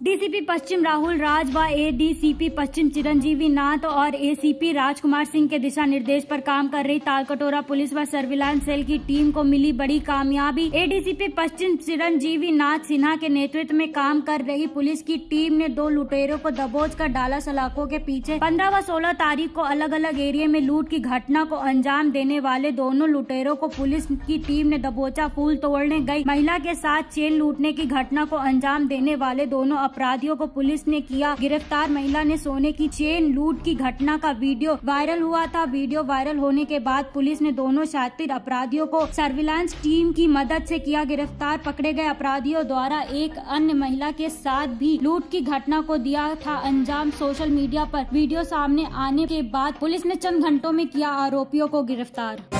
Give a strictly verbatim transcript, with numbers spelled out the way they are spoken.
DCP पश्चिम राहुल राज व ADCP पश्चिम चिरंजीवी नाथ और एसीपी राजकुमार सिंह के दिशा निर्देश पर काम कर रही तालकटोरा पुलिस व सर्विलांस सेल की टीम को मिली बड़ी कामयाबी। एडीसीपी पश्चिम चिरंजीवी नाथ सिन्हा के नेतृत्व में काम कर रही पुलिस की टीम ने दो लुटेरों को दबोच कर डाला सलाखों के पीछे। पंद्रह व सोलह तारीख को अलग अलग एरिया में लूट की घटना को अंजाम देने वाले दोनों लुटेरों को पुलिस की टीम ने दबोचा। फूल तोड़ने गई महिला के साथ चेन लूटने की घटना को अंजाम देने वाले दोनों अपराधियों को पुलिस ने किया गिरफ्तार। महिला ने सोने की चेन लूट की घटना का वीडियो वायरल हुआ था। वीडियो वायरल होने के बाद पुलिस ने दोनों शातिर अपराधियों को सर्विलांस टीम की मदद से किया गिरफ्तार। पकड़े गए अपराधियों द्वारा एक अन्य महिला के साथ भी लूट की घटना को दिया था अंजाम। सोशल मीडिया पर वीडियो सामने आने के बाद पुलिस ने चंद घंटों में किया आरोपियों को गिरफ्तार।